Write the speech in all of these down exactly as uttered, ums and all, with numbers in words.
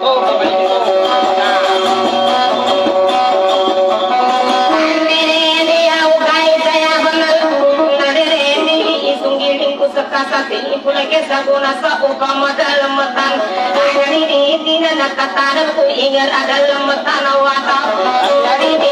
Oh, kembali ke kasati pulake saguna sa upama dalam metan dari di dina nakatara ku ingat ada lemetan wata dari di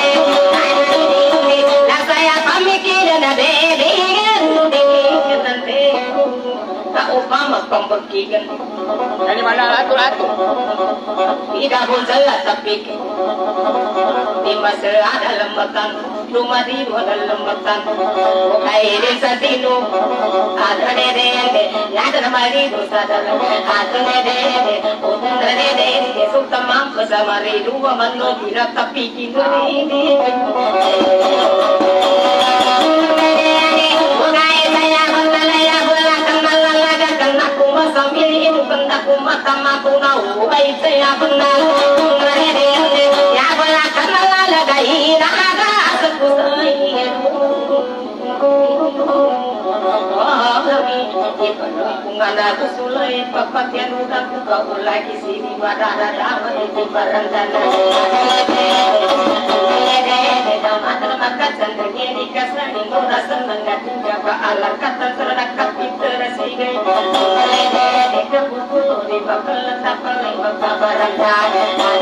la saya pamikiran ada dengan nanti tak upama pembekikan dari mana atur-atur tidak jelas tapi di masa ada lemetan rumah di dalam lemetan bukai desa tinu ada dede ada mari dosa dalam ada dede utang dede suka mampu sama ridu mano tidak tapi kini bukai saya mengalaya bola kenal laga kena kuma sambil itu kena kuma sama kuna bukai saya benar dede ya bola kenal laga ina ada sekusai Ngana kusulai papat yang udah buka lagi sini pada ada di barang dana. Mata mata canda gini kasar di muda senang tingga baalar kata terdekat pinter sigai. Deka buku di bakal letak paling bakal barang dana.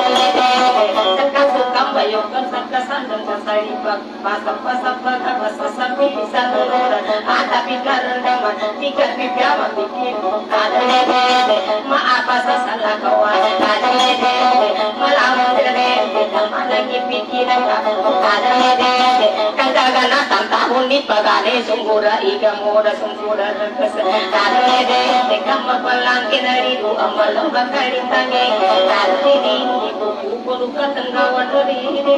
Cakap suka bayukan sangkasan dan kasari bak pasap pasap bakal pasap sapi bisa turun. Ada pikir rendaman pikir pikir pikir. Ada lebe maaf salah kawan. Ada lebe malam lebe teman lagi pikiran ada lebe kagak tahun di pagane sunggura iga moda sunggura terkes ada lebe kamu pelangkin dari du amal lembah kali tangi ada ini ibu ibu luka tenggawan dari ini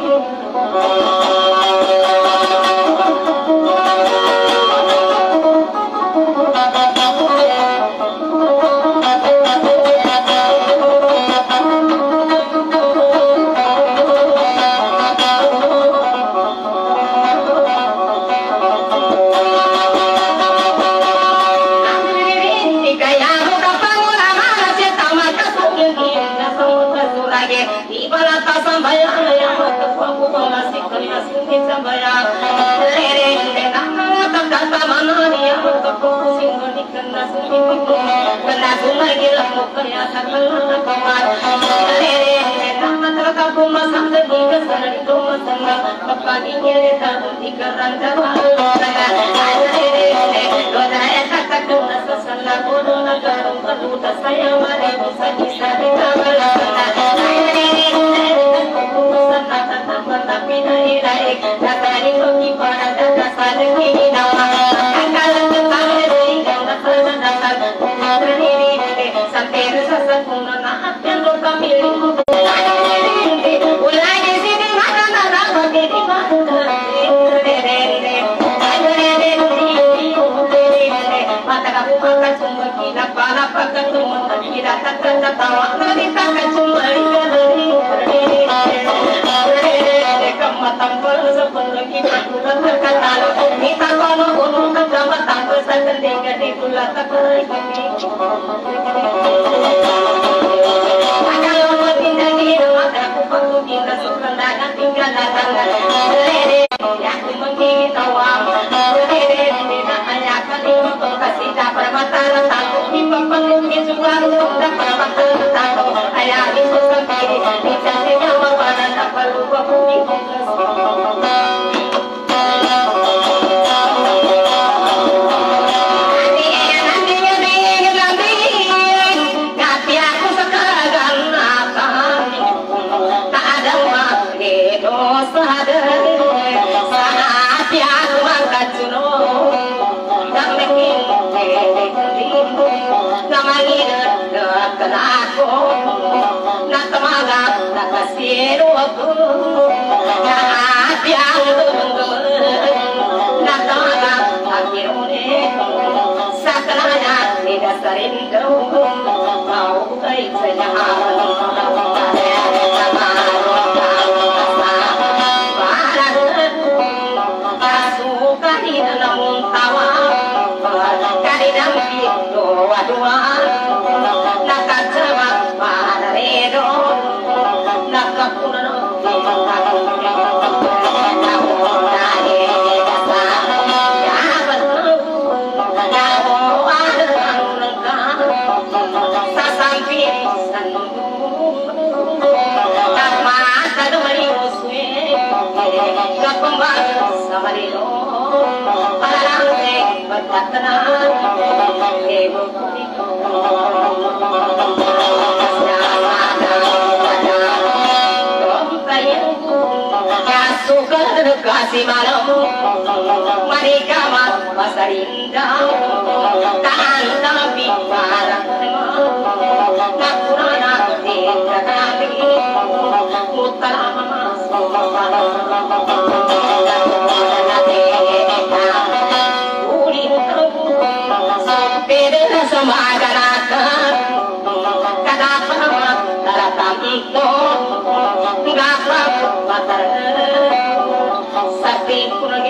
Waduh, nak kasih malam mereka masa indah tak tapi barang tak kurang nanti terkati utama masuk uli sampai sama gerakan kenapa datang itu nggak apa Sakti kurang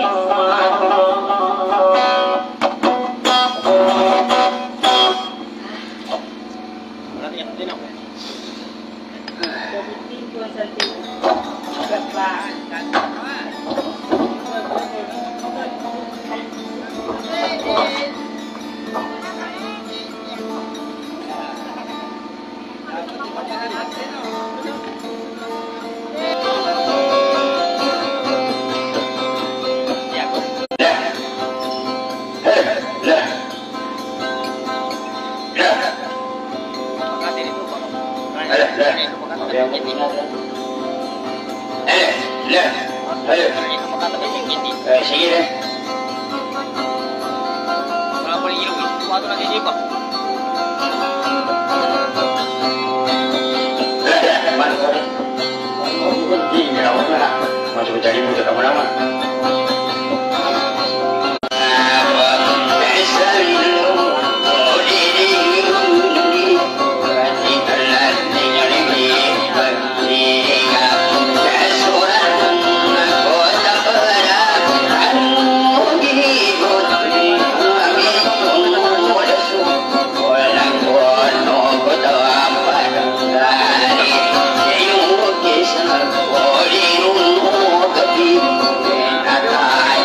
Tapi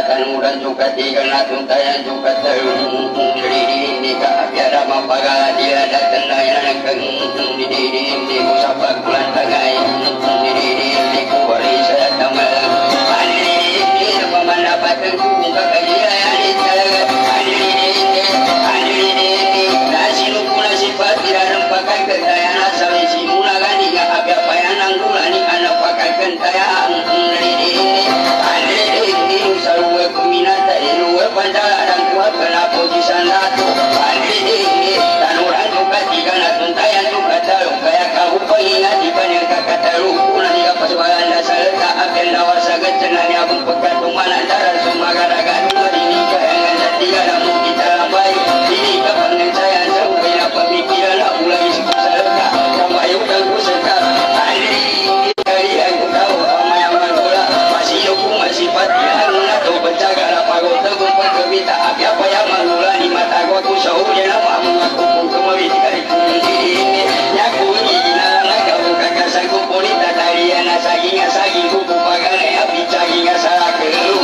tanu dan juga tiga natun tayan juga terung diri ini ka biara mapagala dia datang layan keng diri ini ku sabar bulan tagai diri ini ku bari saya tamal diri ini pemana pateng ku kakajian itu diri ini diri ini nasi lupu nasi patira rempakan kentayan asal isi mula gani ga abya payanang gulani anak pakai kentayan diri ini diri ini sarua kuminata iluwe pandala dan kuat kenapa jisan latu diri ini dan orang juga tiga natun tayan juga taruh kayak kau pengingat di banyak kakak taruh pulang di apa sebalan dasar tak akan lawar sagat cenanya pun pekat tumalan cara semua gara-gara rumah ini kayangan dan tiga namun kita lambai ini kapan saya jauh bila pemikiran aku lagi suku salaka sampai utang ku serta diri ini dari aku tahu apa yang mengolah masih aku masih patihan atau penjaga apa kau teguh berkebita apa yang mengolah di mata aku sahur dia nama aku pun kembali sekali diri ini nyaku ini nana kau kakak saku polita dari anak saging saging kuku pagane api saging salah kelu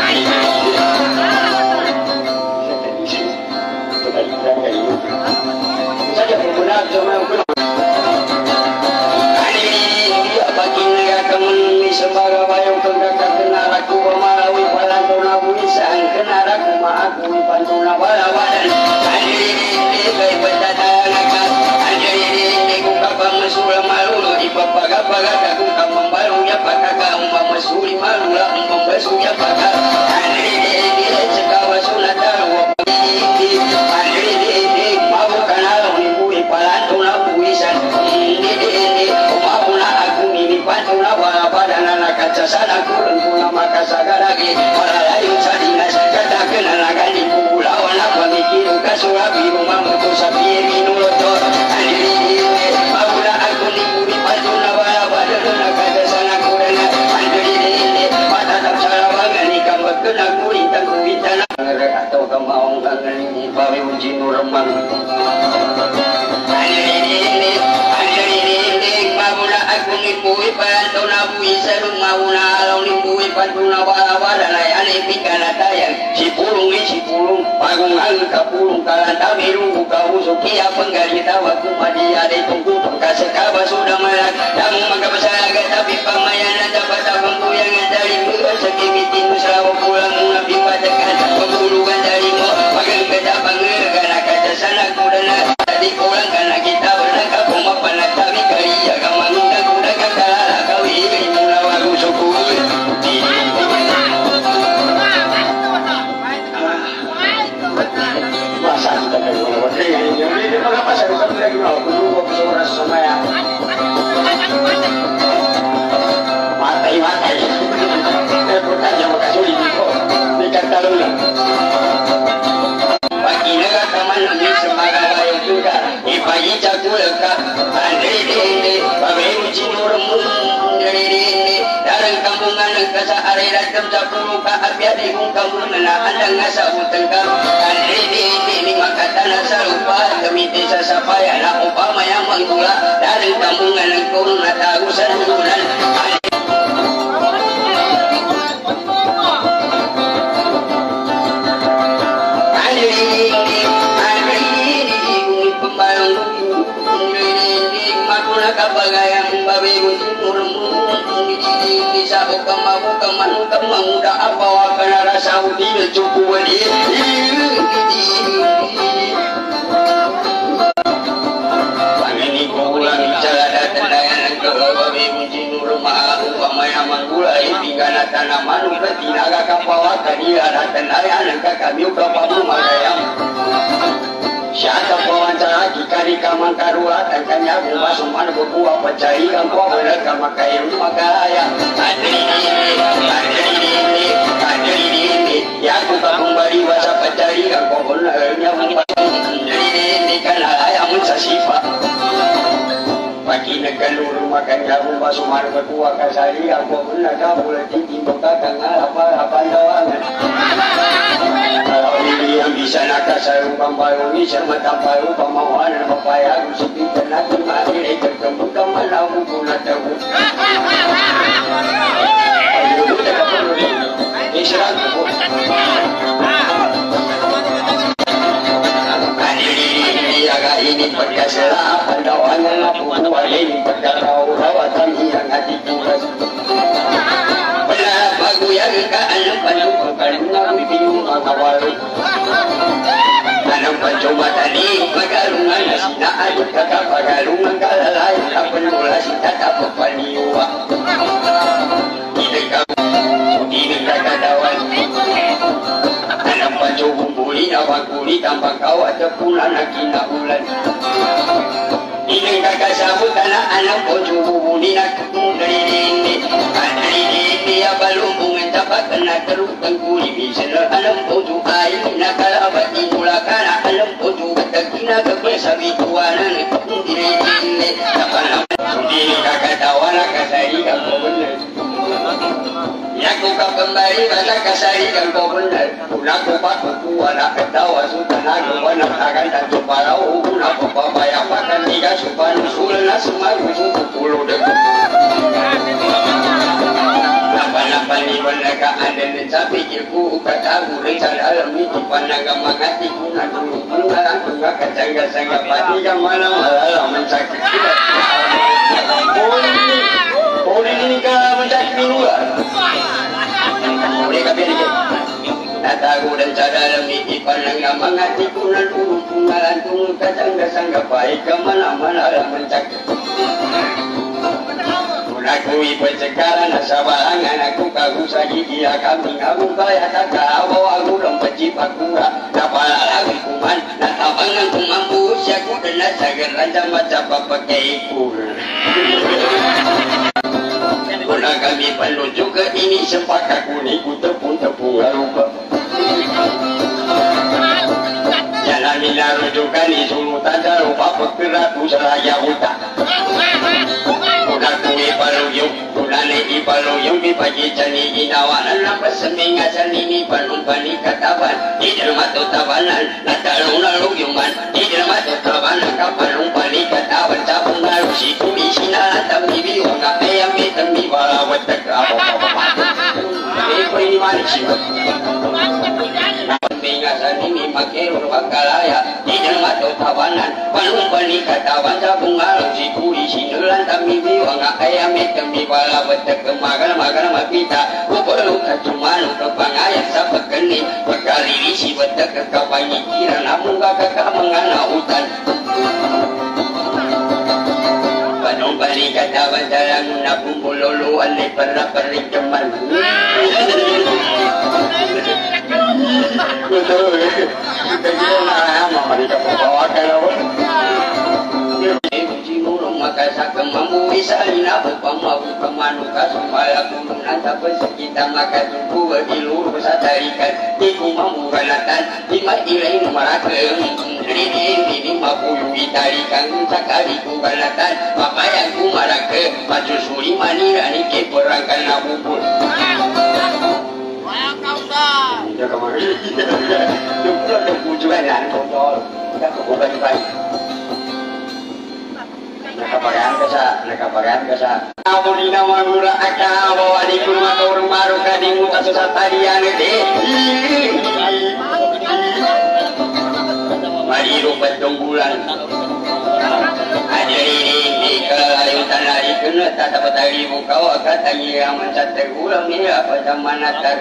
saja benar cuma sebagai bayang penggakak kenaraku pemalawi palantona buisan kenaraku maakui pantuna walawadan anjiri kai petatakan anjiri kukabang mesula malulu di papaga-paga kukabang baru ya pakaka umpam mesuli malula umpam besu ya pakak anjiri sekawa sunataru wapagiti anjiri mabukan alam ibui palantona buisan ini umapuna aku ini pantuna walawadan kaca sana kurun pula maka sagaragi para layu sadinas katakan alagan di pulawan apa mikir kasurabi rumah mertu sapi minuloto andiri ini mabula aku ni puri pantuna wala badana kaca sana kurun andiri ini mata tak sarawangan ni kambak kena kuring tak kuitan atau kamaung kangen ini bawi uji nuremang andiri ini andiri ini mabula aku ni puri pantuna buisa mauna launi bui pantuna wala-wala layane pikana tayang si pulung si pulung pagungan ka pulung kalanta miru ka usuki penggali tawa kumadia de tunggu pengkase kaba sudah malak damu magabasaga tapi pamayana dapat penggoyang dari mula sekimitin usaha pulang mula pipatakan pembulugan dari mo magang beda pangergana kaca sana kudana tadi pulang karena kita bernaka pumapanak tapi kaya gamangunda kuda kakala kawi mula waru syukur masa kita kalau ini ini mengapa saya tak lagi mau dulu suara semaya matai matai eh bukan yang makasih ini kok dekat talula bagi negara teman ini sebagai bayang juga ibayi cakulaka andri ini bagai uji nurmu dari ini darang kampungan kasa area tempat puluh ka abia di kampung menahan dengan sahutan kam andri ini maka tanah sarupa demi desa sapaya na upama yang menggula darang kampungan kurun atagusan bulan kapagayang babi gunting murmu di sabu kamabu kamanu kamamu da apa wakana rasa udi cukup wadi paneni kulang bicara datang dengan ke babi gunting rumah upamaya manggula tinggal tanaman betina kapawa kadia datang ayah ka kami kapamu magayang siapa wawancara kikari kamang karua tangkanya gua suman gua pecari kan gua bener kama kayu magaya andri ini andri ini andri ini ya aku kembali bahasa pecari kan gua benernya andri ini kan ayam sasifa pagi negara rumah kan jamu suman gua kasari aku bener ka boleh tinggi buka kan apa apa doangan yang bisa nak sarung pambayu ni sama tampayu pamawan papaya usupi tenak mari ketemu teman aku guna tahu ayo kita perlu isyarat kasela pandawangan aku wali perkara rawatan yang hati tugas benar baguyang ka alam panduko kalunga bibiyong awal alam pancoba tadi magalungan na sinaan kakapagalungan kalalay kapanula sita tapapaniwa ideng ideng kakadawan alam pancoba buli awang kuli tambang kawat tepunan na kinaulan ideng kakasabot na alam pancoba buli na kukundari dini andari dini ya balubungan tapak na terutang kuli bisala alam pancoba ay nakalabat inulakan alam pancoba takina kapesa bituanan dini dini tapalam dini kakadawan kasari ako benar Yaku kembali pada kasari dan kau benar. Unaku pakuku anak ketawa sultan aku anak akan dan cuparau. Unaku papaya pakan tiga supan usulna semua usul puluh dekat. Napa-napa ni mereka ada mencapai ilmu kata gurih dalam itu pandangan mengati guna dulu. Pengalang bunga kacang-kacang padi yang malam-malam mencakit kita. Boleh ini kah mencakit minuman? Mereka pilih natago dan cadalam di pandangan mengati kunan urung pungalan tunggu kacang dasang gapai kemana-mana lah mencakit Kunakui pencekalan asabalangan aku kagu saji dia kambing aku kaya kakak bawa aku dan pecip aku napala lagi kuman natabangan ku mampu usiaku dan nasagar rancang macam pakai ikul Kuna kami penuju ke ini sepakat kuniku tepung tepung lupa Jalan mina rujukan di sulutan lupa bergerak usraya utak Kuna kui paluyung Kuna leki paluyung di pagi cani inawanan Napa semingat cani ini panumpani kataban Di dermat tabanan Natalung naluyungan Di dermat tabanan kapanumpani kataban Cabung lalu situ di sinalan Tapi biwang ayam hitam di bala wetek apa-apa Eko ini manisip Pembingasan ini makirun wakalaya Di dermat tabanan Panumpani kataban Cabung lalu situ di sinalan Tapi biwang ayam hitam di bala wetek Magal-magal mapita Kupelu kacumanu kepangayang sa pagkani Pagkalirisi wetek kapanyikiran Namun kakak mengana hutan Panong balik katawan dalam nabumbululuan Ay para-paring jaman Betul Kita na Mamarika pabawa ka naman Simulong makasakang mamuwi sa inapo Pamawi pamanuka Sumala kulong natapos kita makatubuwa Iluro sa tarikan Di kumamugalatan Di mailaing marakang Rini ini mapuyu itarikan Sakali kugalatan Papayang kumarake Masusuri manira ni ke perangkan nabubul Wah kau dah Dia kemarin Dia pula ada pujuan Kau tahu Dia kebukan baik Nakapagaan ka sa, nakapagaan ka sa. Amo di naman mura aka, bawa di kurma turun baru ka di muta sa talian de. Mariru petong bulan. Ajari di di kalayu tanari kena tak dapat dari muka kata yang mencatat ulang ni apa zaman natar.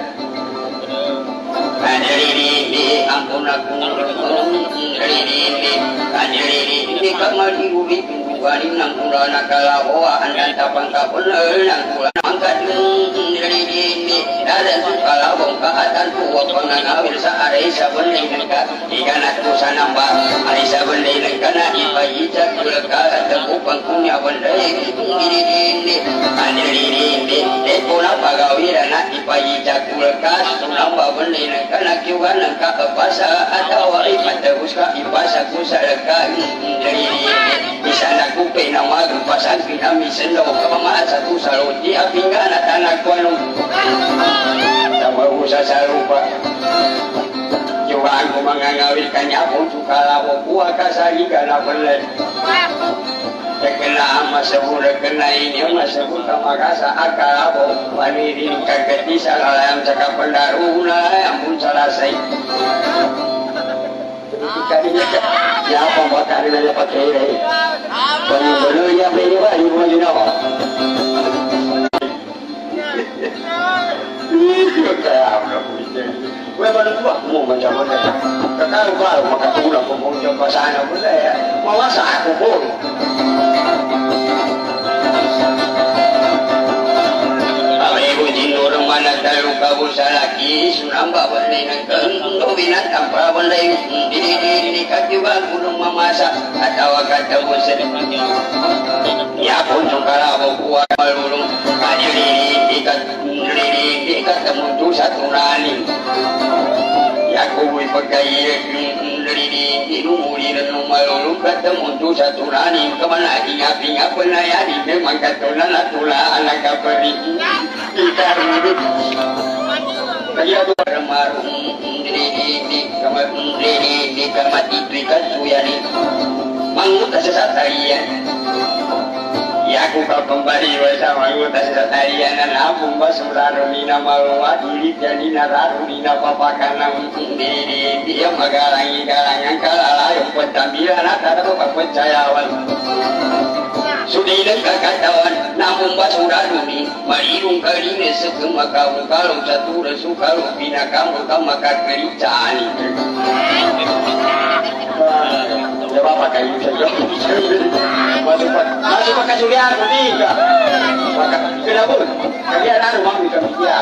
Ajari di di ampun aku ajari di di ajari di di kamar di ubi Wali nang kula nakalawa andan tapang kapunan nang kula angkat dari dini ada kalawong kaatan tuwa panangawil sa aray sa bening ka ikanat ko sa namba aray sa bening kana ipayita kulaka at upang kunya banday diri dini andiri dini eko na pagawira na ipayita kulaka sa namba bening kana kiwan ng kakapasa at awari patagos ka ipasa ko sa laka dari dini isana kupe na magpasan pinami sendo kamamaan sa tusalo di apinga na tanak ko anong tamagusa sa lupa Juwaan ko mga ngawil kanya kung sukalawo kuha ka sa higa na balad Kekena masabura kena ini masabura makasa akalawo Manirin kagati sa lalayam sa kapandaru na yang pun salasay kalinya ya apa bakal dia pakai ini kalau dulu ya beli baru mau jual kayak apa gue baru tua mau macam mana kakak baru makan pulang mau coba sana boleh ya mau masak aku pun ibu jinur mana tahu kabur salaki sunamba balik nengkeng binat tanpa balik diri diri kajiba gunung memasak atau kata bosan ya pun cungkara buat malulung hanya diri dikat diri dikat temu satu rani ya kuwi pakai diri di rumuri dan malulung ketemu satu rani kemana ingat ingat pelayani memang katulah natulah anak kaperi kita hidup kaya tu marung diri di kamar diri di kamar itu kan suyani mangut sesatarian ya aku kau kembali bersama mangut sesatarian dan aku basuraru mina maluwa diri jadi nararu mina papakan diri dia magarangi garangan kalala yang pentambilan ada apa percayawan sudah kekatawan namun basuraru ni marirung kali ni sekema kau kalau satu resu kalau bina kamu kamu makan kericani ya bapak kayu saja masuk masuk pakai sulian tiga maka kenapa kalian ada uang di kami dia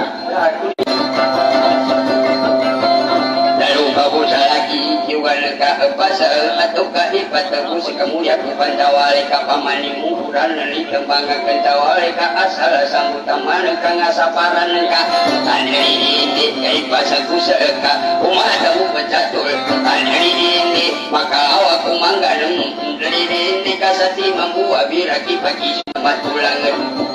lalu kabur lagi juga negara pasal atau kaibat terus kamu yang pandawale ka pamanimu dan li kembangga kendawale ka asal sambutan ka ngasaparan ka andri ini kai pasal kusaka umat kamu becatul andri ini maka awak mangganeng andri ini kasati mampu abiraki pagi matulangan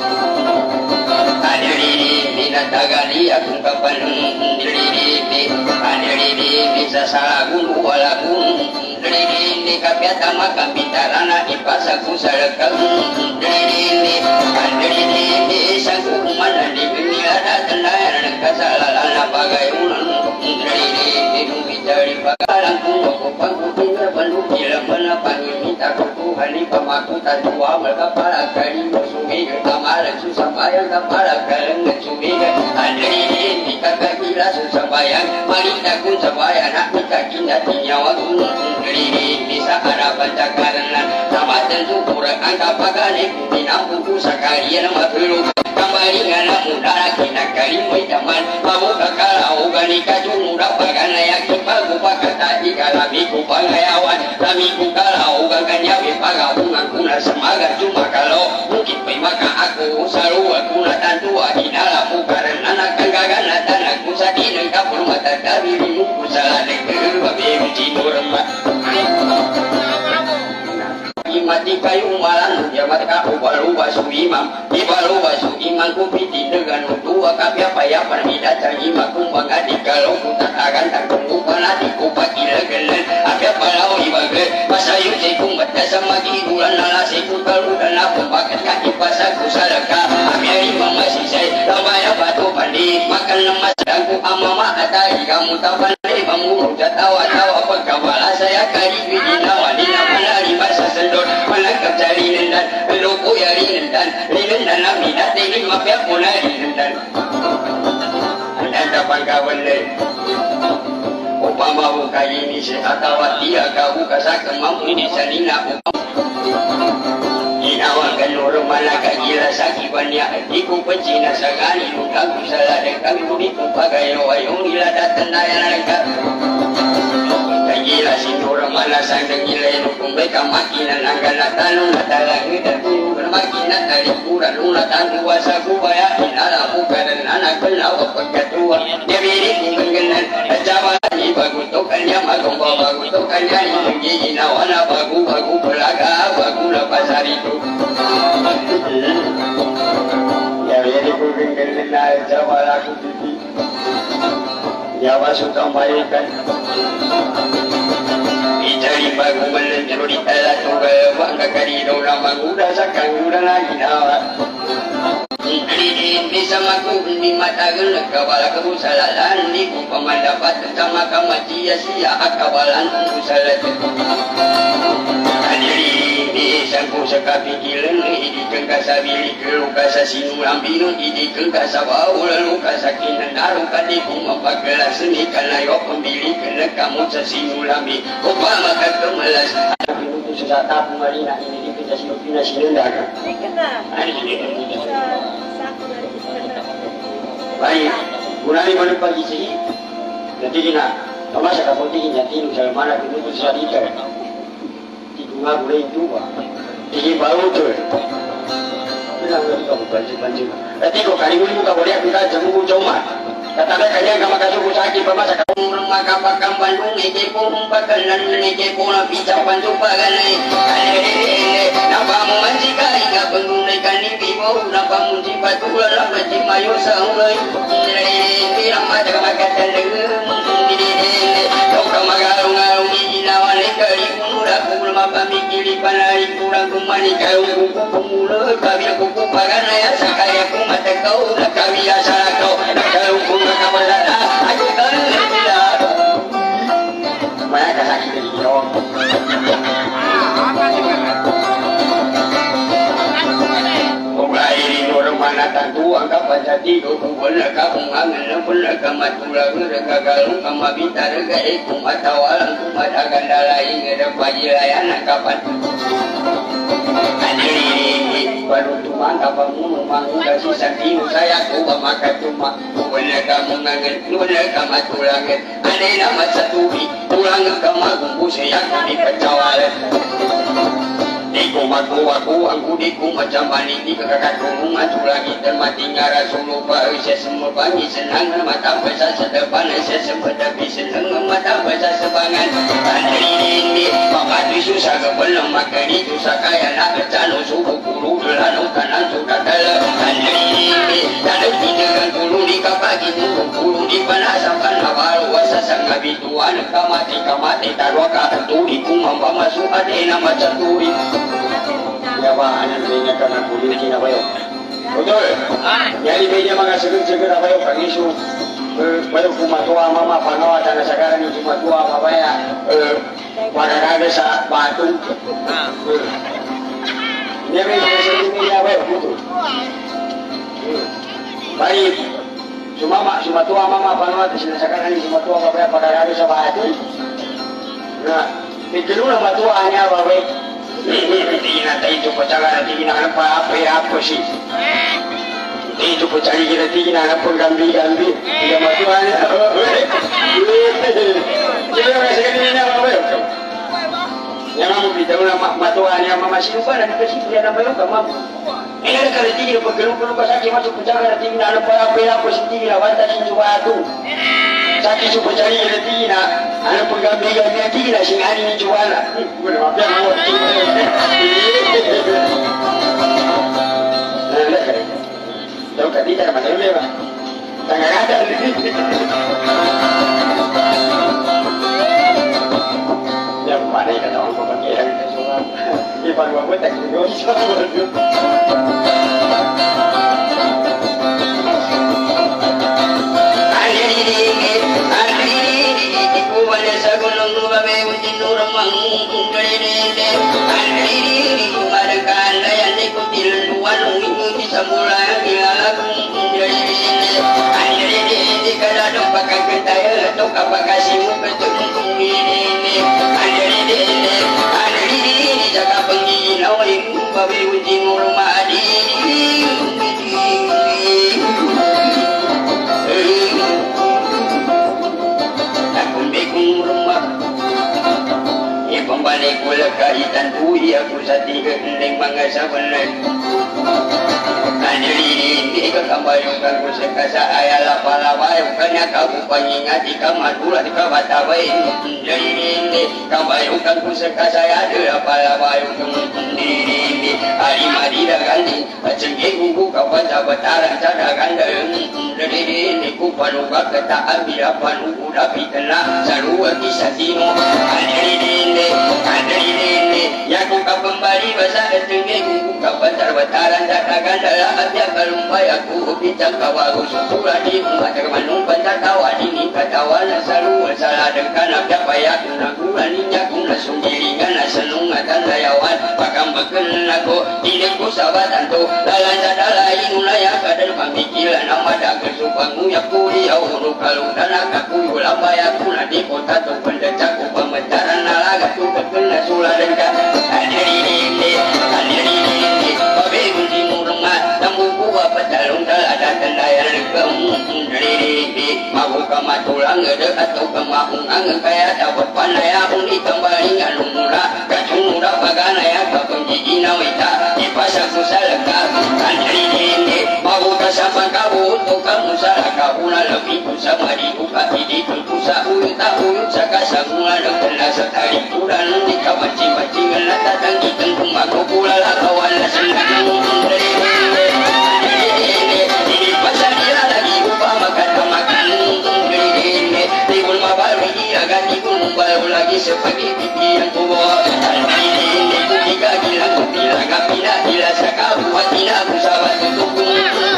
andri ini natagali aku kapan andri ini andri ini bisa salah gunu walaupun diri ini kapiata maka bitarana ipasaku salakal diri ini diri ini sangku mana di dunia ada tenayan kasalalana bagai ulang diri ini dubitari bagalan kuno pangku tinggal penuh bila menapangi minta Tuhan di pamaku tatua mereka para kali musuhi amalan susah bayang para kali ngecubi diri ini kakak gila susah bayang malita kun sabaya nak minta kinda tinyawa diri bisa ada pancakaran sama tentu kurang angka pagane pinampu sakalian mapelu kembali ngana mudara kina kali teman mau kakala ugani kaju muda pagana yakin bagu pakata ikalabi ku pangayawan kami ku kala ugaganya wipaga ungang kuna semaga cuma kalau mungkin pai maka aku saru aku tantu inala mu karena anak kagana tanah ku sadine kapur mata kabiri mu salah negeri babe jinur mati kayu malan jamat ka ubalu basu imam ibalu basu imam ku piti dengan dua kapya paya permida cangi makum bangadi kalau ku tak akan tak tunggu panati ku pagi legelen apya palau ibaga masayu sekum batas sama bulan nala sekum kalau dan aku pakai kaki pasang ku sadaka apya imam masih saya lamaya batu pandi makan lemas dan ku amama atai kamu tak pandai mamuru jatawa tawa pekabala saya kali bidina wadina menari masa sendor menangkap jari nendan lupu yari nendan linen dan nabi nanti ini mafiak mulai nendan anda dapat kawan lain upama buka ini sehat awak dia kau kasakan mampu ini salina upama inawan kanur malaka gila sakibannya iku pencina sagani luka kusala dan kami kudiku pagai wayung gila datang daya mereka gila sinur mana sandeng gila hukum mereka makinan anggana tanung natalangi dan bukan makinan dari kurang luna tandu wasa kubaya inala muka dan anak kenawa pekatua dia birik menggenan jawabannya bagutokannya magomba bagutokannya ini nawana bagu bagu pelaga bagu lapasar itu ya birik menggenan jawalaku pipi Jawa suka baikkan Ijari bagu melenjur di telah tunggal Bangga kari daun nama muda sakang muda lagi nawa Ijari Hadirin bisa maku di mata gelak kawala kebusalalan di kupaman dapat sama kamacia sia akawalan kusalat. Hadirin bisa ku sekapi kilen di kengkasa bili kelukasa sinulam binu di kengkasa bau lalu kasakinan naruh kadi kumapa gelas seni karena yo pembili kena kamu sesinulami upama kemelas. Susah tapu marina ini di kita silupina silendara. Baik, gunani mana pagi sih? Nanti kita, kamu saya kamu tinggi nanti usai mana kita tu susah dikar. Tikunga boleh itu bah, tinggi baru tu. Kita nggak tahu banjir banjir. Nanti kau kali ini buka boleh kita jamu cuma. Katakan kalian kamu kasih sakit pemasa kamu rumah kapakam Bandung ike pun pakalan ike pun pijapan tupaganai. Alele napamu manjikai nggak penggunikan ibu napa munci patulah lama cimayo saulai. Alele bilang macam macam tendeng. Alele kau kamagarung garung ijinawan lekari kumura kumura pamikili panai kurang kumani kau kuku kumura kabia kuku paganai asakaya kumata kau nak kabia sarakau kau kuku kamalana aku kan tidak banyak kasih dari jauh. Ini orang mana tentu angka pajati kau benar kau mengangan benar kamat tulang mereka galung kamat bitar ke ekor mata walang kamat akan dalai ada pagi layanan kapan. Ini baru cuma kapan memang kasih sakti saya kau makan cuma benar kamu mengangan benar kamat tulang ada nama satu tulang kamat bumbu saya di kecawalan. Diku maku aku angku diku macam bani di kakak gunung maju lagi dan mati ngara solo pa saya semua bangi senang mata besar sedepan saya sempat tapi senang mata besar sebangan andri ini maka disusah kebelam maka disusah kaya nak bercano subuh guru lalu kanan sudah dalam andri ini dan tidak guru di kapagi guru di panasakan baru wasa sangat bituan kamati kamati tarwaka turiku mampa masuk ada nama caturi. Ya pak, anak benya karena kulit kina bayo. Betul. Jadi benya maka seger-seger apa yo kangisu. Bayo kumatua mama panawa tanah sekarang ini kumatua apa ya? Pada kaga sa batu. Dia benya seger benya bayo betul. Baik. Cuma mak cuma tua mama panawa tanah sekarang ini kumatua apa ya pada kaga sa batu. Nah, itu nama tuanya apa baik? Hindi natin ito pa tsaka natin ginanap pa apa sih ito po tsaka natin ginanap po gambi-gambi hindi matuwa niya sila kasi kanina na mabayo yan ang bitaw na matuwa niya mamasino pa na kasi niya na mabayo ka ma'am eh na nakarating na paggalong-galong ka sa akin masuk po tsaka natin ginanap pa apa sih hindi ginawanta si Juwato sakit suku cari nanti na ano pun kami kami nanti na singani ni jualan boleh apa yang mau nah kali tahu kan tidak mana ni pak tengah ada yang mana kata orang pakai yang semua iban gua tak dosa Pembalik gula kaitan bui aku satiga kendeng mangga sabelan. Anjali ini kekambayukan ku sekasa ayala palawayu kanya kamu pengingati kamadula di kabatawai. Anjali ini kambayukan ku sekasa ada palawayu ini hari madira gandhi cengge gugu kapan sabataran cara gandeng. Anjali ini ku panuga kata ambil panugu dapi kena sarua kisatino. Anjali ini Andri ini, ya ku kapembali basa etinggi buka bentar bentaran datakan dalam hati kalumpay aku bicang kawaru supura di umat termanung bentar kawan ini katawan selalu salah dekan abda payah kuna kuraninya kuna sundiri ngana senung atan layawan pakam bekel aku diriku sahabat antu lalan sadalai nulaya kadar pamikiran amada kesupangu ya kuri auru kalau dan aku ulama ya kuna di kota tu pendecak pementaran nalaga tu bekel nasula dekat hadiri ini hadiri ini babe kunci murunga tambuku apa calon ada tendayan kamu dari mau kama tulang ada atau kama ungang kaya dapat panaya uni kembali ngalumura kacungura bagana ya kapunji nawita di pasar kusalaka hadiri ini mau kasapa kau untuk kamu salah kau lebih bersama di buka di kusa uyut uyut sakasa mula dengan sekali kurang di kawaci maci ngelata tangki tengkung aku pula kawan senang dari ini pasar dia lagi ubah makan makan ini timbul mabal bagi agak timbul baru lagi seperti pipi yang tua ini tiga gila bila kapila bila sakau watina bersama tutup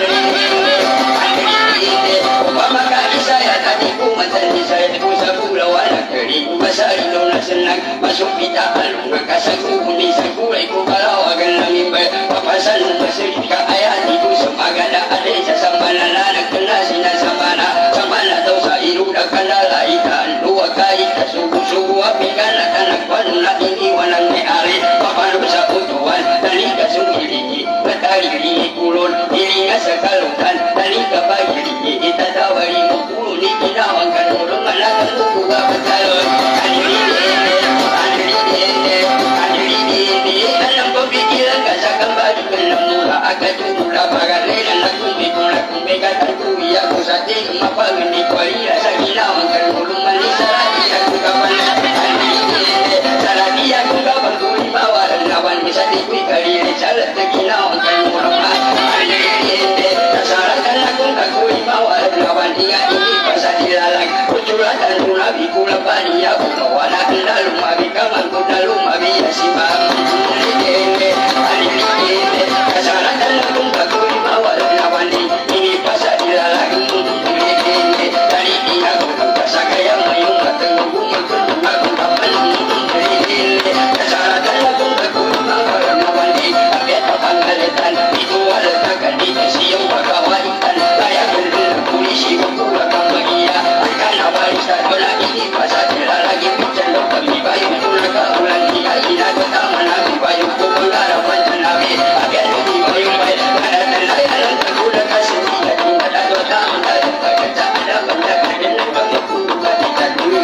Maka saya tadi ku macam saya ku sabu lawan keri ku basari dona senang masuk pita alung kasaku kuning saku aku kalau agan langit papasan masuk ka ayat itu semaga ada ada samana nak kena sina samana samana tau sairu dak kandala ikan dua kali kasuku suku api kana kana panuna ini wanang ne are papan besaku tuan tali kasuku ini batari ini kulon ini ngasakalungan tali kabagi ini tawari mukulu ni kinawang kanurung alang buku batalon andiri andiri andiri andiri alam pemikiran kasa kembali kelemura agak tumula pagarelan aku mikula kumeka tanku ya kusati mapa geni kwali rasa kinawang kanurung manis sarati aku kapan andiri sarati aku kapan kuri bawa lawan bisa dikui kali salat kinawang kanurung andiri tasarakan aku kakui bawa lawan dia ini pasal dilalang kucuratan nabi kula bani ya kula wala lalu mabi kaman kula lu mabi asibam ini ini kasaratan aku kakui bawa lawan ini pasal dilalang ini dari dia kula kasakaya mayung ketemu aku kapan ini kasaratan aku kakui bawa lawan ini abet pangaletan itu ada takkan di siang bagawaitan layak polisi bukulah kambia akan abadi sadola ini pasal lagi pencendok kami bayu pula kaulan tiga ina kota mana bayu pembara panjang nabi akan kami bayu baik ada nelayan terkuda kasih tiga tingkat ada kota mentari kerja ada banyak dengan kamu pun bagi tadi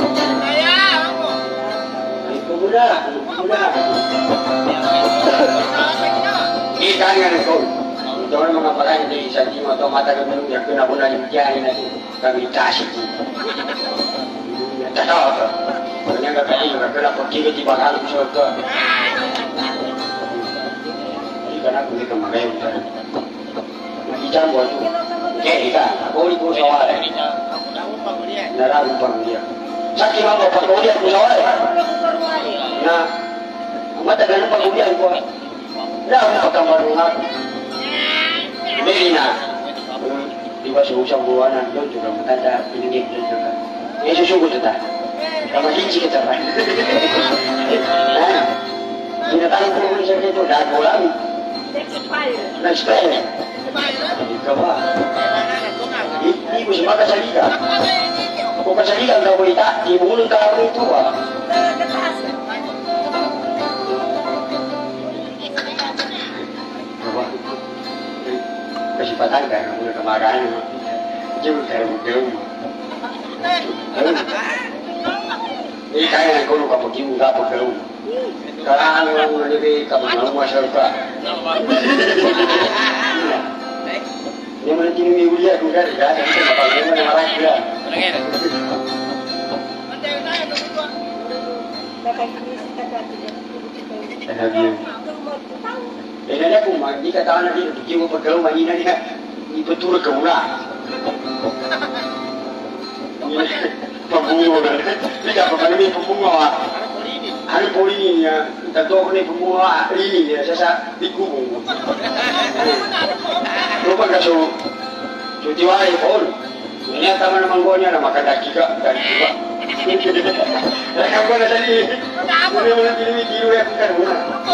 itu mudah mudah ikan yang kau jangan mengapakan di saji atau mata kebelum yang kena bulan jari nanti kami kasih tak tahu apa ternyata kami nggak kena pergi di bakal surga ini karena aku ini kemarin udah lagi campur tu kayak ikan aku ini pun sawah nara umpang dia sakit apa pak dia pun sawah nah mata kena pengulian gua dah apa kamar rumah Merina, di bawah usang buanan don juga mentanda pinggir don juga. Yesus sungguh tetap. Kalau hinci kita kan. Nah, binatang pun saja itu dah bolam. Next time. Kawa. Ini aku semangat salika. Aku salika nggak boleh tak di mulut kamu itu ah. Kesempatan kan, udah kemarahan, jauh dari jauh. Ini kayak kalau kamu kiu nggak perlu. Kalau lebih kamu mau masyarakat. Ini mana kini miulia juga, ya, jadi apa yang mana marah juga. Ini aku mah, ni kata anak dia kiu perlu mani ni dia, ni betul ke mula. Pembunga, ni apa mana ni pembunga? Hari poli ni ya, Tentu ni semua ini dia saya dikubung. Lupa kasu cuci wae pun. Ini taman manggonya nama kata kika dan kika. Mereka pun ada tadi. Ini mana pilih kiri ya bukan mana.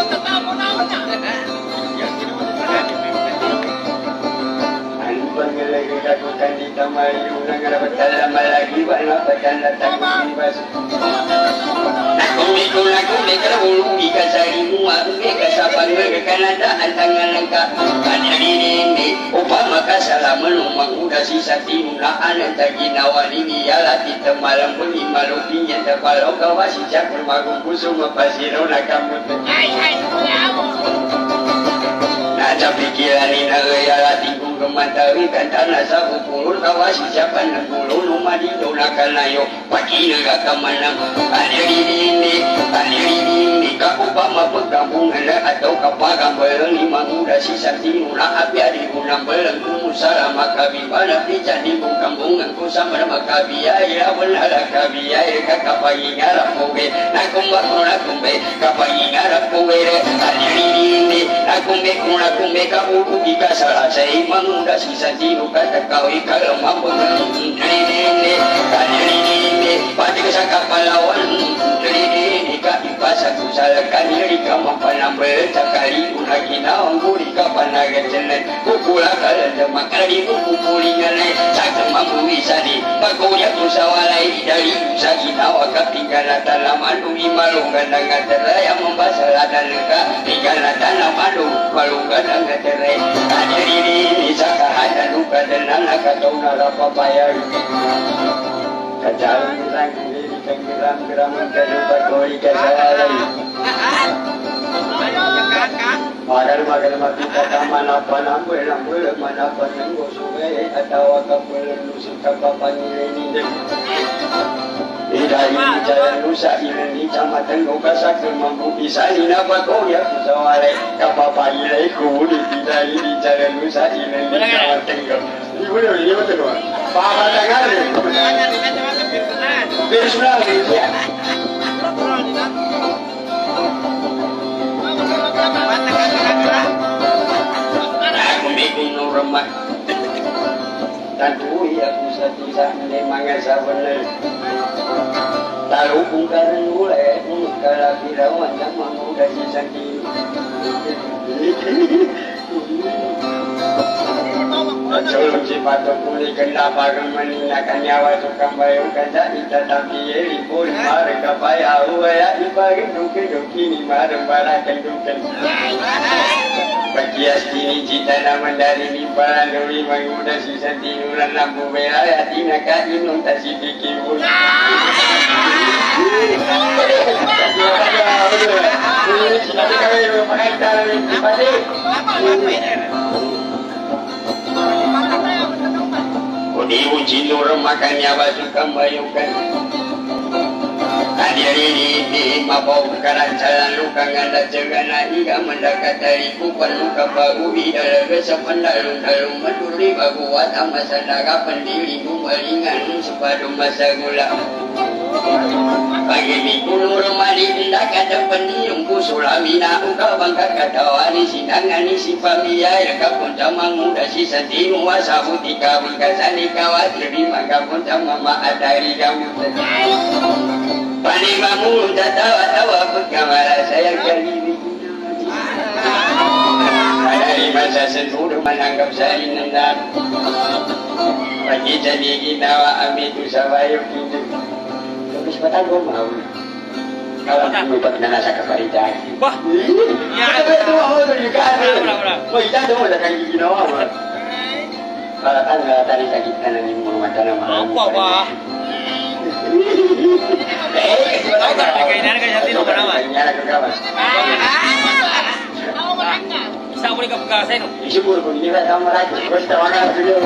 Lagi lakukan di kamar unang rapat lama lagi banyak bacan datang bebas. Aku mikul aku mikul ulu ika sari mua ika sapang kekanada antangan lengkap. Kanya ini upama kasalah menumang udah sisa timulaan tagi nawani biala kita malam beli malupinya terpalau kawasi cakul magung kusum pasiro nakamut. Hai hai Naca pikiran ini nagaya tinggung kematawi kan tanah sabu pulun kawasi siapa nagulun rumah di donakan layo pagi naga kemanang adiri ini adiri ini kakupama pegabungan atau kapagang beleng lima muda sisa tinula api adi gunang beleng kumusara makabi pada pijan di kambungan kusama makabi ya benar kabi ya kakapai ngarap kowe nakumbak nakumbe kapai ngarap kowe adiri ini nakumbe kumbe kamu ika salah saya mangda sisa jiru kata kau ika lemah pengen ini ini pati kesaka pahlawan ini ika ipasa kusalakan diri kamu panambel cakali unakina ongguri kapanaga jenet kukula kala demak kali kukulingan cakam mampu bisa di bakunya kusawalai dari usaha kita wakap tinggal tanam anu imalu gandang teraya membasa ladan leka tinggal tanam anu malungan ang terai adiri ini sakahan luka dan anak atau narapa bayar kajalan bilang diri kegiram geraman keluar koi kesalan padahal magal makita taman apa nambul nambul mana penenggo sungai atau kapal lusuk kapal ini dari jalan nusa ini kecamatan Gokasa ke mampu bisa napa kau ya kusawale kapapa ilai kuli dari di jalan nusa ini kecamatan Gok. Ini benar ini betul kan? Papa dengar ni. Personal ni ya. Aku mikir normal. Tantu ya kusatisa memang sabenar. Tahu bungkaran mulai kalau kirawan yang mahu dari sakit. Kalau cepat pulih kenapa meninggalkan nyawa tukang bayung kaca tetapi eri pun mereka payah ya dibagi duki duki ni marem barakan dukan. Bagias kini cita nama dari limparan duri mengudah sisa tinuran lampu merah ya tina kainun tak sidiki pun. Nanti kami pakai cara ini pasti. Kodi uji lorong makannya baju kambayukan. Hadir ini di mabau karan jalan luka nganda cegana hingga mendekat dari kupan luka baru di dalam kesepan dalung dalung meduri bagu wata masa naga pendiri gumalingan sepadu masa gula. Pagi minggu rumah di tindak ada pendiung kusulamina uka bangka katawani sinangani si familia kapun jamang muda si sentinu wasabu tika bingkasani kawat lebih maka pun mama adari kamu pani mamu tatawa-tawa perkamara saya kali dari masa sentuh menanggap saya nendang pagi jadi ginawa amitu sabayuk itu kesempatan gue mau kalau kamu pernah nasa kepahitan wah ya itu mau juga ada mau kita tuh ada kan ginawa mah kalau kan nggak tadi sakit kanan yang mau mata nama apa pak eh tahu tak kainan kan jadi nomor nama nyala ke kawan bisa boleh ke pegawai no isi buru pun ini kan sama lagi terus tawanan video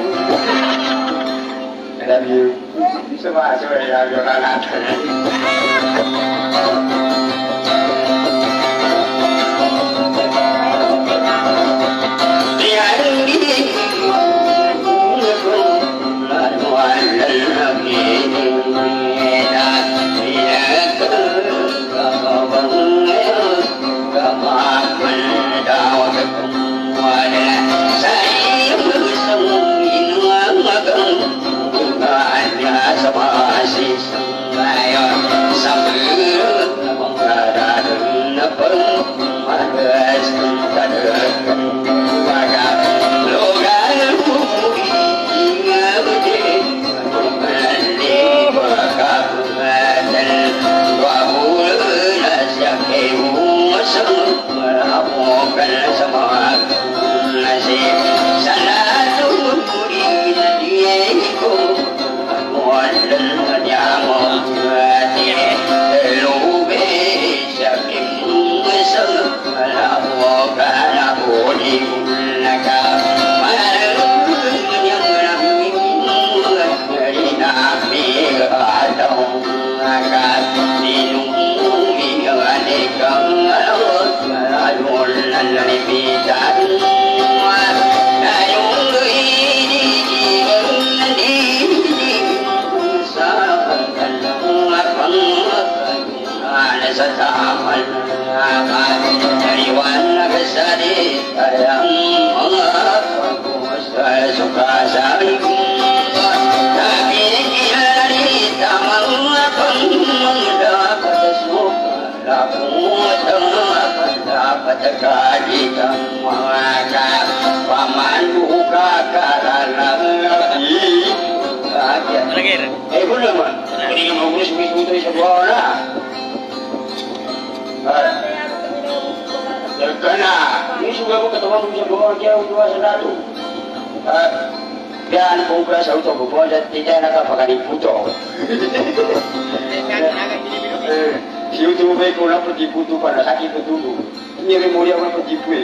I love you. Semua semua yang orang ada. Eh, boleh man? Ini yang mau ngurus bis putri sebuah orang. Kena, ini sudah aku ketemu bisa bawa jauh dua sedatu. Dan pungkas auto bawa dan tidak nak apa kali puto. Si itu baik orang pergi putu pada sakit betul. Ini memori orang pergi putu.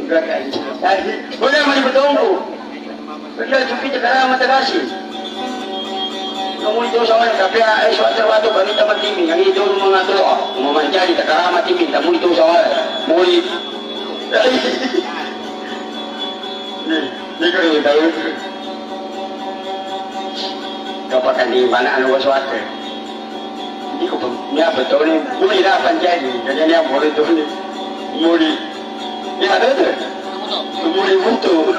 Boleh mari bertunggu. Bila jumpi cakap mata kasih. Kamu itu soalnya tapi eh suatu waktu kami teman timi yang itu mengatur mau mencari cakap mati timi kamu itu soalnya muli. Nih, ni kalau tahu. Kapan di mana anu suatu. Ini kau punya betul ni muli dah panjang jadi ni boleh tu ni muli. Ni ada tu. Muli buntu.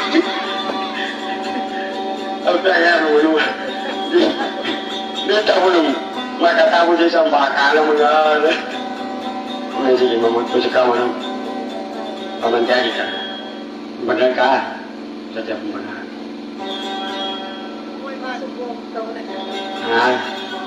Apa yang mulu? Dia tak belum. Maka tahu dia sampai kalau mengalah. Mesti memutus kawan. Paman jadi kan. Benarkah? Saja benar. Ah.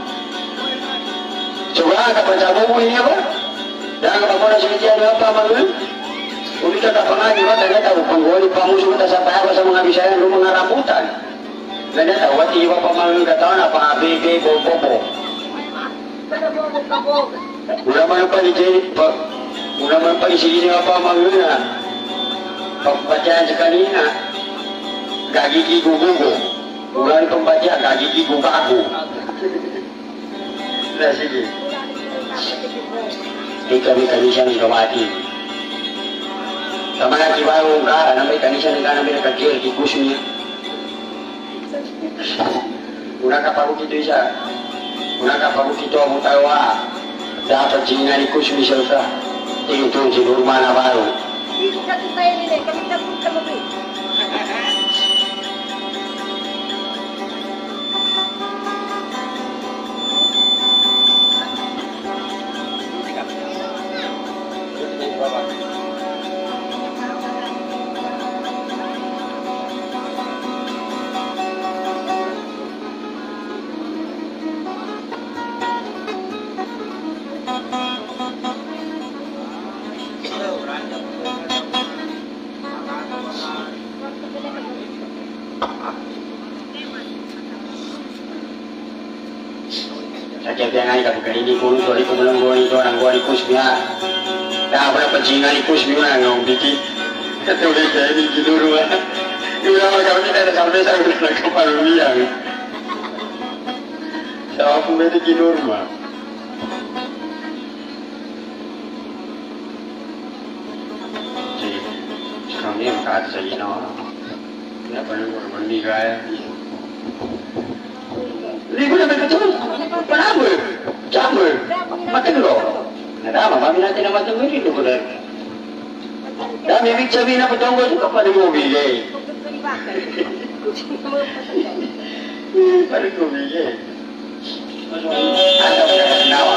Coba kapan cabu ini apa? Jangan apa nak cerita ada apa malu? Uli tak pernah juga ternyata penggoli kamu sudah sampai apa sama ngabi saya lu mengarambutan. Ternyata wati apa malu kata apa A B B bobo. Udah mana pagi jadi pak? Udah mana pagi sini apa malu na? Pembacaan sekali na gak gigi gugugu. Bukan pembaca gak gigi gugaku. Dah sini. Kami kanisa ng gawati. Sama na kibaw ka, namay kanisa ng kanamay nakakir, kikus niya. Una ka pa kito isa. Una ka pa kito ang mutawa. Dapat singa ni kus ni Selsa. Tingtong si Nurma na baro. Hindi ka tayo nila, kami tapos ka mo. Saja ngai ka bukan ini kuno tori ko mulang goni to orang goni kusmia. Dah apa pencingan ni kusmia ngau biki. Kata udah jadi giluru ah. Ila ka kita ada sampai saya udah ke Palembang. Saya pun ada giluru mah. Jadi sekarang ni kat saya no. Nak perlu mandi gaya. Libu na betul. Kenapa? Jamur. Makan lo. Ada apa? Mami nanti nama tu mungkin tu benar. Dah mimik cabi na petonggo juga pada mobil je. Pada mobil je. Ada apa nawa?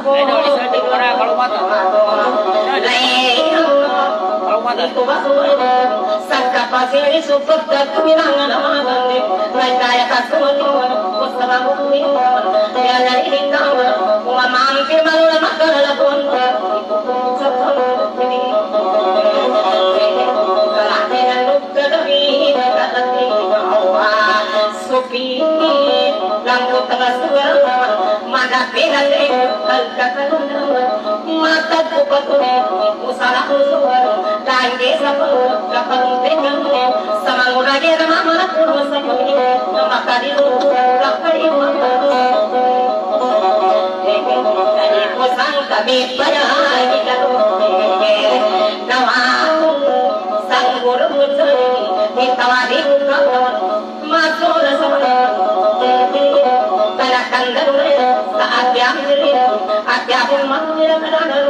kalau mata. Kalau mata. Sangka pasir super terkumilangan nama bande. Mereka ya kasih Selamu ya dari hingga wa mampir malu makala pun Sopi lampu tengah suara mata pelan kalkakan mata kupatu usaha suara dan desa kapan dengan sama ngurage sama mana pun sama maka di rakai kusang kami pada kita nama sang guru kita wadi masuk kanakan saat yang ada pun manusia kadang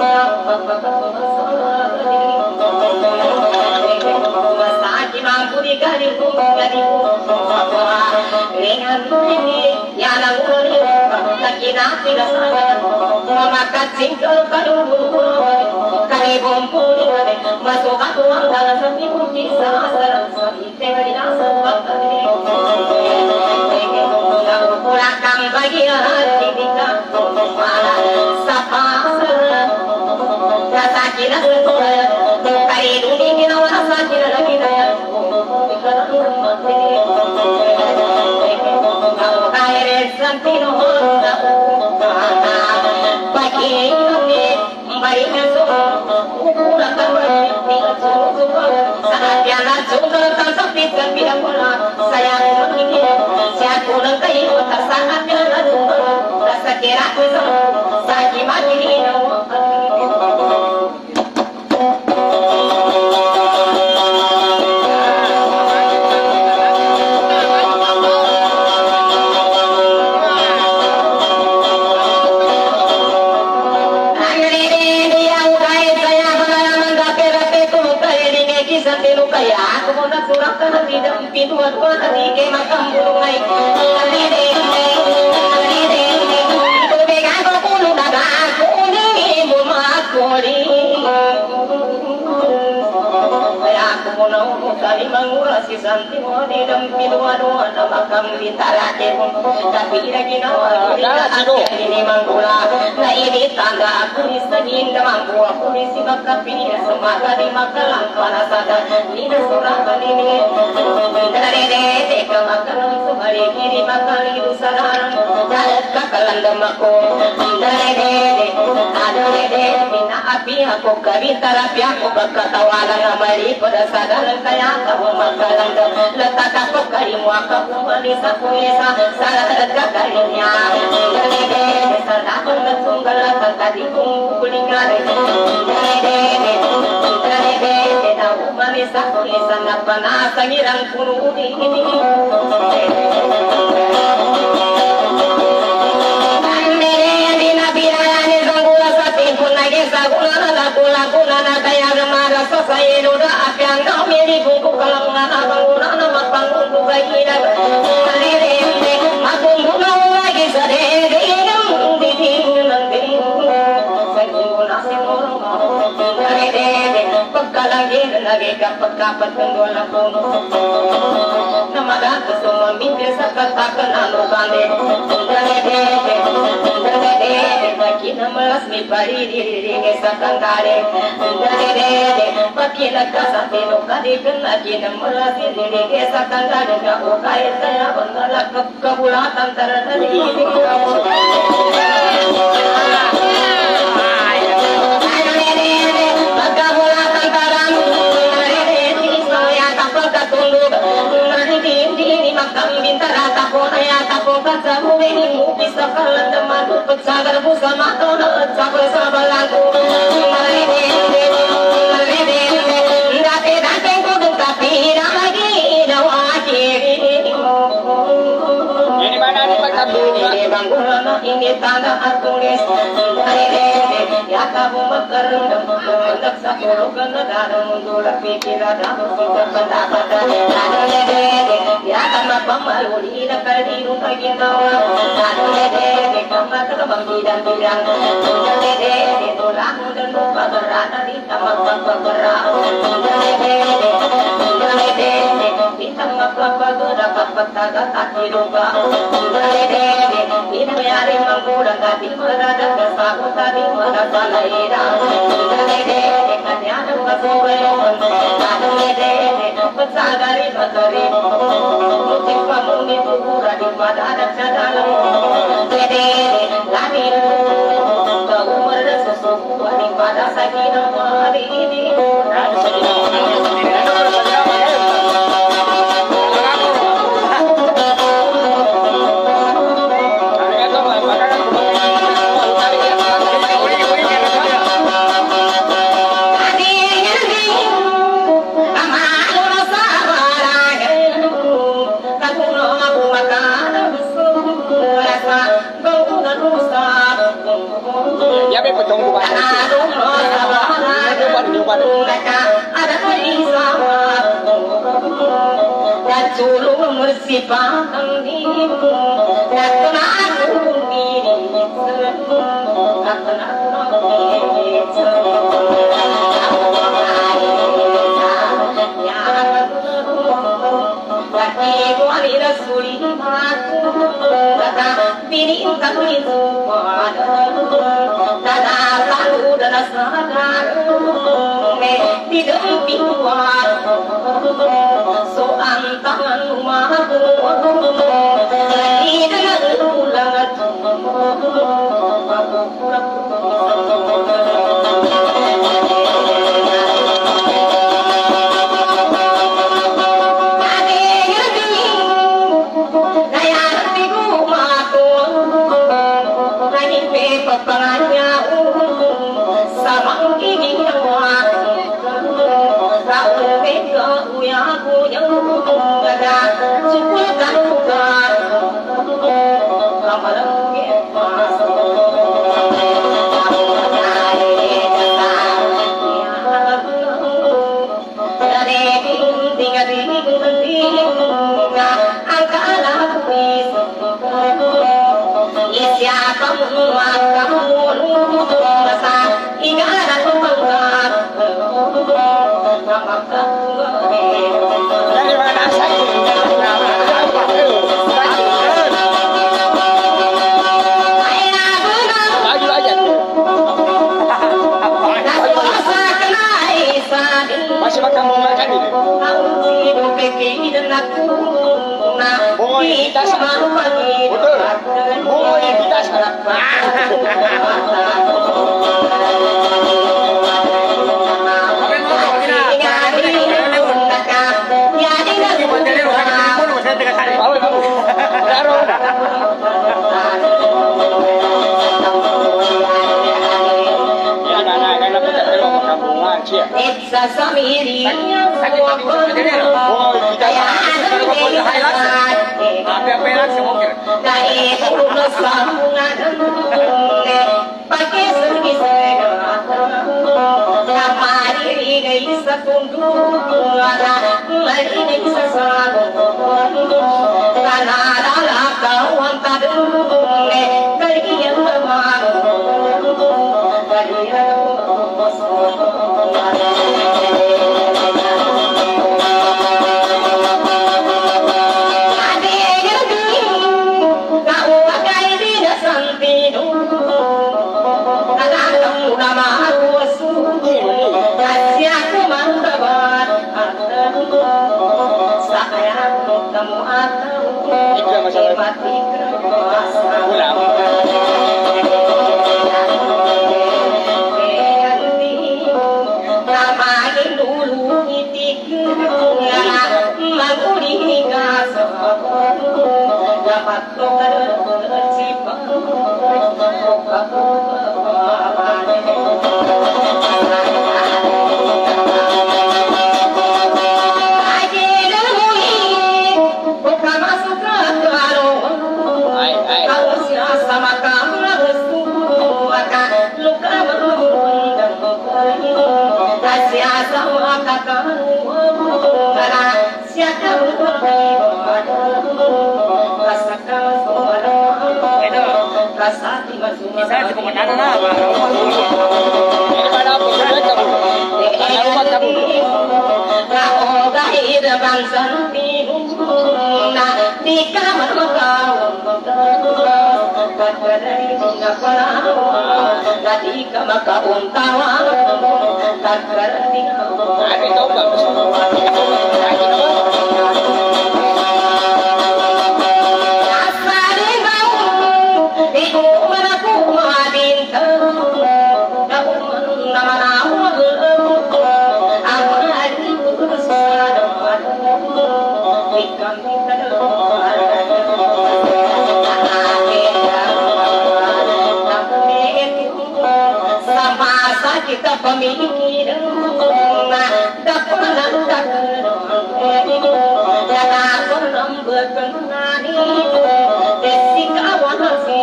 masih mampu dikali jadi dengan ini yang lalu lagi nanti dasar memakan singkal kalau kali bumbu masuk aku dalam satu bisa serasa di dasar pulang bagi hati kita sapa rasa kira kali dunia kita rasa kira lagi daya air santino pagi ini baiknya semua ukuran saat dia langsung datang sepi tidak pernah saya ingin saya pulang ke ibu tersangat langsung rasa kira saya gimana ini pintu aku tadi ke makam burungai tadi deh tadi deh itu bega aku puluh daga aku ni bumak kori aku mau kali mengurasi santi mau di dalam pintu anu ada makam bintara ke tapi lagi nawa ini manggula nah ini tanda aku di sini mangku aku di sini tapi semoga di makalang kana sada ini surah ini Dede kemakan subari kiri makal itu sadaran jalan kakalan damaku Dede ada dede mina api aku kawita rapi aku berkatawalan amali pada sadaran kaya kamu makalan letak aku karimu aku kumalisa kulisa salah kekalinya Dede sardaku tunggal tadi kulingan Dede Dede tahu malisa kulisa napa nasangirang puru ini lagi kapat-kapat pendola kono nama datu semua mimpi sakatakan anu kande dede dede bagi nama lasmi pari diri diri sakang kare dede bagi nak sampai nuka di kena kini melasi diri sakang kare kau kaya saya benar kebulatan terjadi bintara tako ya tako kata mungkin bisa kalah teman pecagar busa mata nak capai sabalanku merede merede date date kau tapi lagi dawaki ini mana ni pakai ini bangunan ini tanda atulis merede ya kamu makan hendak sepuluh kena dalam mundur pikiran dalam kita pendapat merede ya kamu Pamaluri na kaliru kaginawa Adulede de kamat kabang bidang bidang Adulede de tulang dan lupa berada di tamak bergerak Adulede de Adulede de di tamak bergerak petaga kaki lupa Adulede de di mayari manggulang tadi berada kesaku tadi berada laira Adulede de kanyana kasubayon Adulede de pesagari materi Mungkin pura di pada ada dalam Dede lahir ke umur dan susu di pada sakinah hari ini Sulung bersifat ini, karena aku ini, karena aku ini, lagi kuali rasuli aku, kata bini engkau itu pada lalu dan sadar, tidak pintuan. Soal tangan rumahku lagi dengan ulangan Samiri pakai sergi Siapa bisa kemenangan apa? Pada apa sudah kamu? Karena rumah kamu. Kau gahir bangsan binguna di kamar kau. Kadang nggak pernah tadi kamar kau tawa. Kadang Ada tahu nggak? Lagi apa? kita pemikir dapat dapat jangan berlembut kenani desi kawan si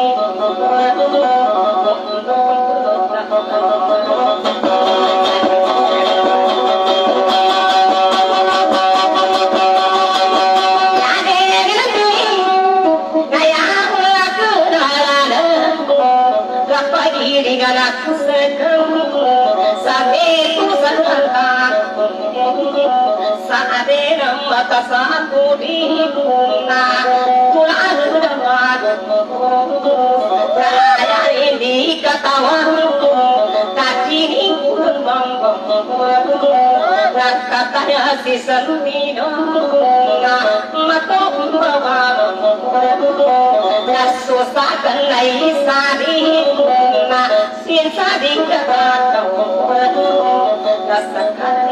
mata satu di bunga pulang dewan saya ini ketawa kaki kurang bang katanya si seni dona mata bawa susah kenai sadi bunga sin sadi kata rasakan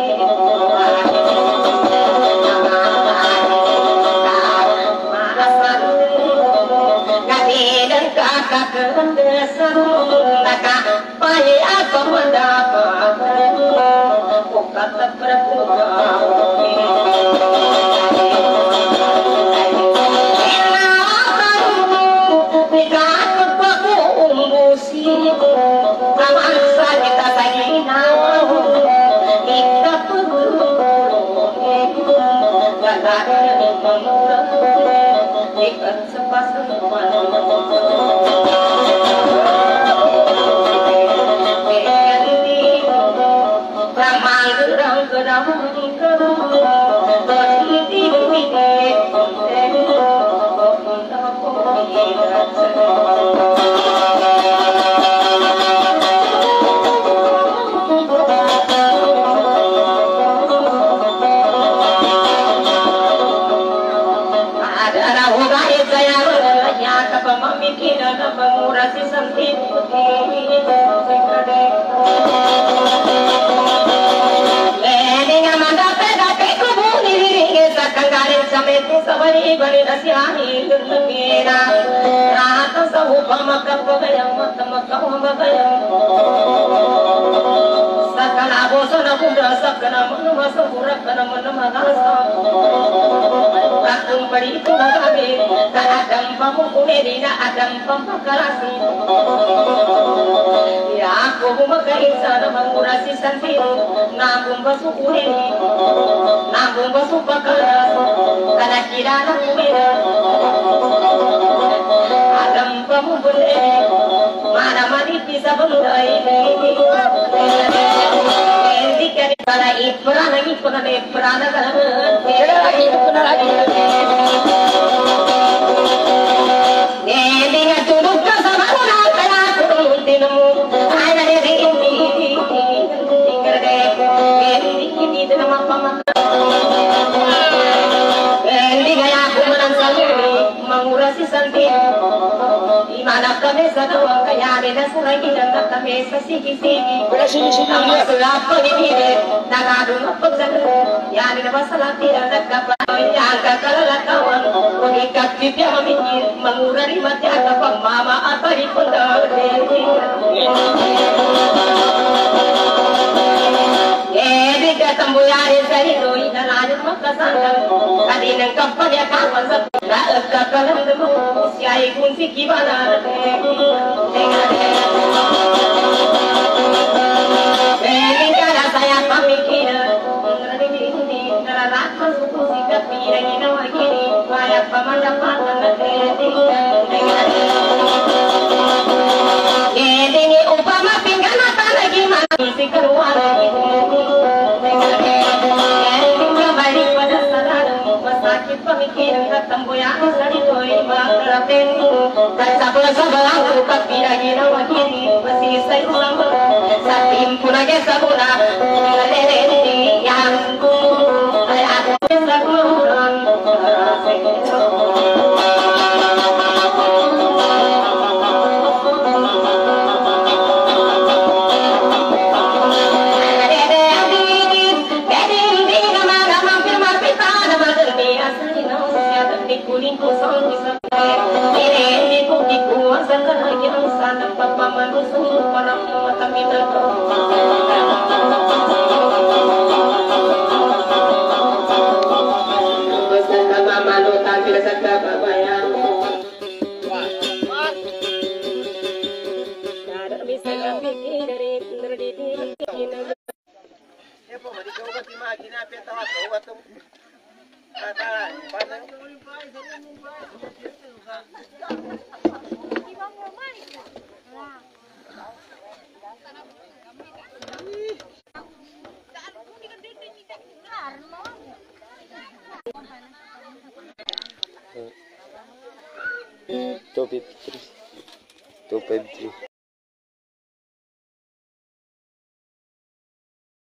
kakak kedesan kakak payah apa mendapat kata berkuda pengurasi sempit lening amanda pedape kubuni diri sakanggarin sameti sabari bari nasiani gurmina rata sahupa makam bagayam matam makam bagayam sakala bosana kunda sakana manuma sahura kana manuma nasa Ratung beri itu nagabe, kadang pamu kunerina, kadang pampakarasi. Ya aku memakai sana mengurasi santi, nabung basuh kuheri, nabung basuh pakaras, karena kira nak kumera. Kadang pamu boleh, mana mani bisa berdai. Ketika pada ipra lagi pernah ipra naga, lagi pernah lagi. Dengan turut bersama orang kaya turun tinemu, ada di sini tinggal deh, ini ini dalam apa maka, ini gaya aku menangsalu mengurasi santi, di mana kami sedang kaya di dasar lagi dan kami sesigi-sigi, kami selapa ini deh, nagadu apa saja, ya di dalam salah tidak dapat. Yang kekal kawan, mengikat dia memikir mengurari mati atau mama atau di pondok. Jadi ketemu yang dari doi dan ada makasang. Tadi nengkap pada kawan sebelah kekal demu siai kunci gimana? Ini cara saya memikir. Pirang ina wagini, kaya pamandapatan na kredi. si keluar ibu kembali pada sadar sakit pemikiran ketemu yang sadidoi makraten kaca bola sabalang rupak piragi nawa kiri masih saya ulang satim punage sabuna lele yang ku aku sakuran kuning kosong bisa ini kopi kuat sangat yang sana papa manusia para mata minat bersama mama nota tidak sedap apa ya ada bisa bikin dari dari diri ya pokoknya di kau kasih makin apa tahu atau Top terus, top